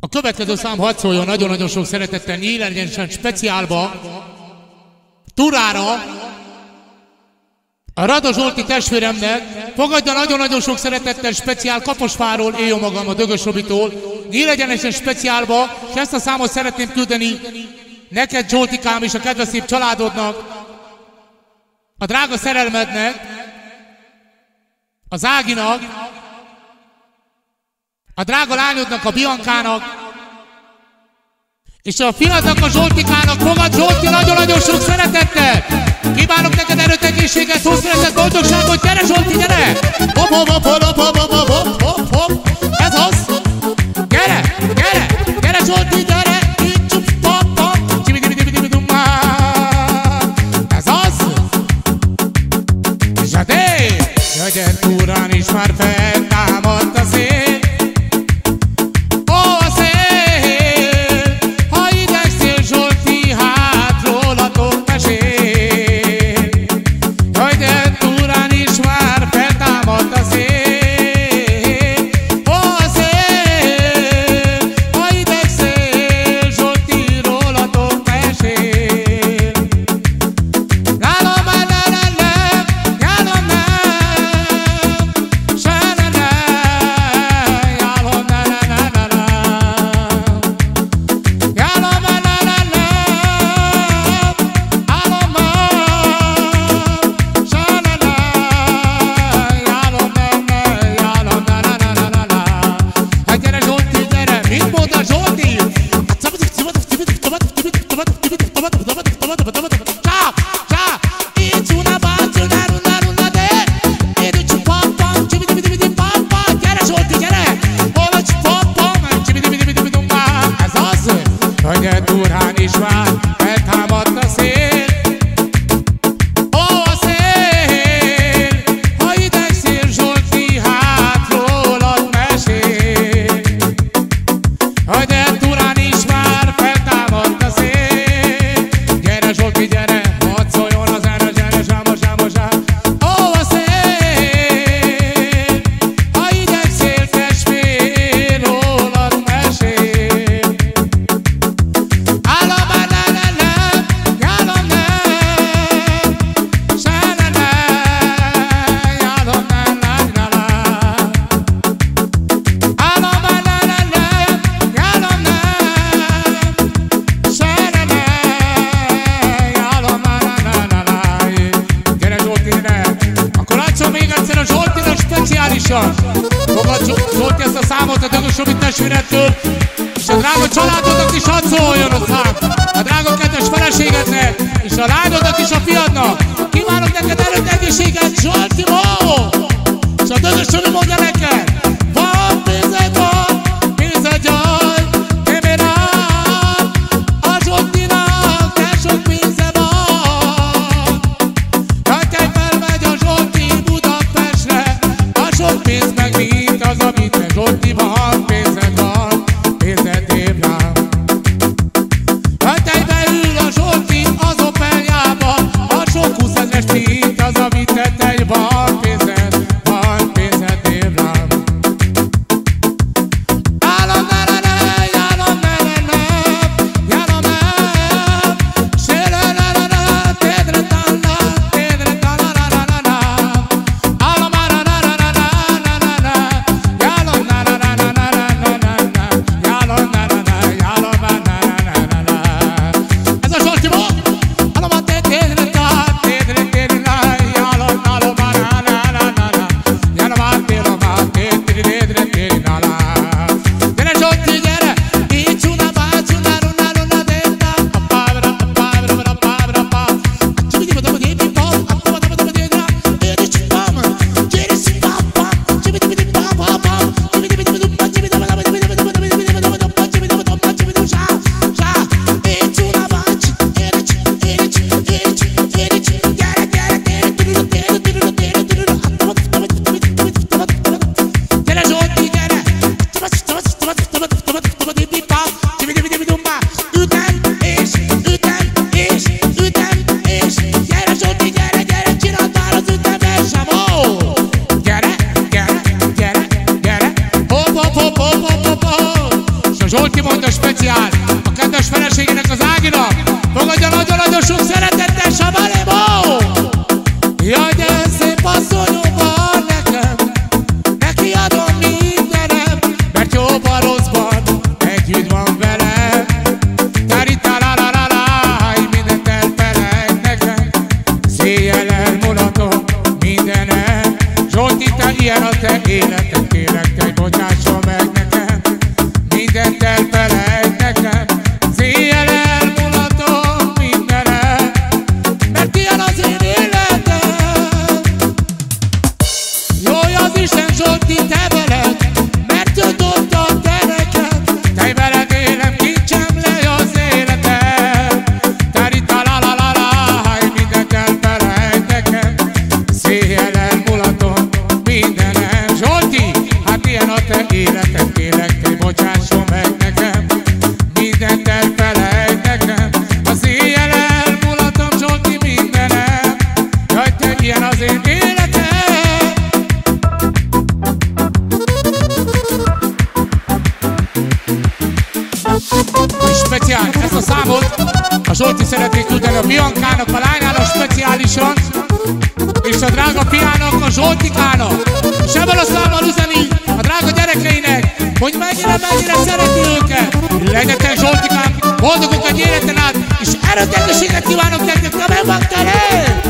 A következő szám hadd szóljon nagyon-nagyon sok szeretettel Nyílegyenesen speciálba, Turára, a Rada Zsolti testvéremnek, fogadja nagyon-nagyon sok szeretettel speciál Kaposvárról, én jó magam a Dögös Robitól, Nyílegyenesen speciálba, és ezt a számot szeretném küldeni neked, Zsoltikám, és a kedves szép családodnak, a drága szerelmednek, az Áginak, a drága lányodnak, a Biankának, és a fiadnak, a Zsoltikának. Fogad, Zsolti, nagyon-nagyon sok szeretettel! Kívánok neked erőt, egészséget, hosszúletet, boldogságot! Gyere, Zsolti, gyere! Hop, hop, hop, hop, hop, hop, hop, hop, hop. Ez az! Gyere, gyere! Gyere, Zsolti, gyere! Ez az! Zsadé! Jöjjön túrán is már feltámadt a szél. Fogad, Zsolti, ezt a számot a Dögös Robi testvéredtől, és a drága családodnak is hadd szóljon a szám. A drága kedves feleségednek, és a lányodnak és a fiadnak. Kívánok neked erőt, egészséget, Zsolti, és a Dögös Robi mondja neked. Van pénzed, jaj, nem rám, a Zsoltinak, de sok pénze van. Jaj, felmegy a Zsolti Budapestre, a sok pénz meg mint az, amit te, Zsolti, van, pénzed van, pénzed év rám. Jaj, beül a Zsolti az Opeljába, a sok 20 000-es mint az, amit te, van, pénzed év. a Zsolti mondta speciál a kedves feleségének, az Áginak. Fogadja nagyon-nagyon sok szeretettel, Sabalémó! Jaj, de szép asszonyom van nekem, neki adom mindenem, mert jóban rosszban együtt van velem. Tari-tala-la-la-láj, mindent elfelejt nekem, széjjel elmulatom mindenem. Zsolti, te ilyen a te életed, kérlek, te bocsásson meg nekem, mindent elfelejt nekem, széjjel elmulatom mindenem, mert ilyen az én életem. Jaj, az Isten, Zsolti, te veled, mert ő dobta a tereket, te veled élem, kincsem le az életem. Tari-tala-la-la-láj, mindent elfelejt nekem, széjjel elmulatom mindenem. Zsolti, hát ilyen a te életed, kérlek, te bocsásson meg nekem, mindent elfelejt nekem, az éjjel elmulatom, Zsolti, mindenem. Jaj, te ilyen az én életem. És speciál, ezt a számot a Zsolti szeretnék tudni a Biankának, a lányának speciálisan, és a drága fiának, a Zsoltikának. És ebből a számmal üzeni a drága gyerekeinek, hogy mennyire szereti őket. Legyetek, Zsoltikám, boldogok egy életen át, és erőteljességet kívánok nektek, te meg van terem!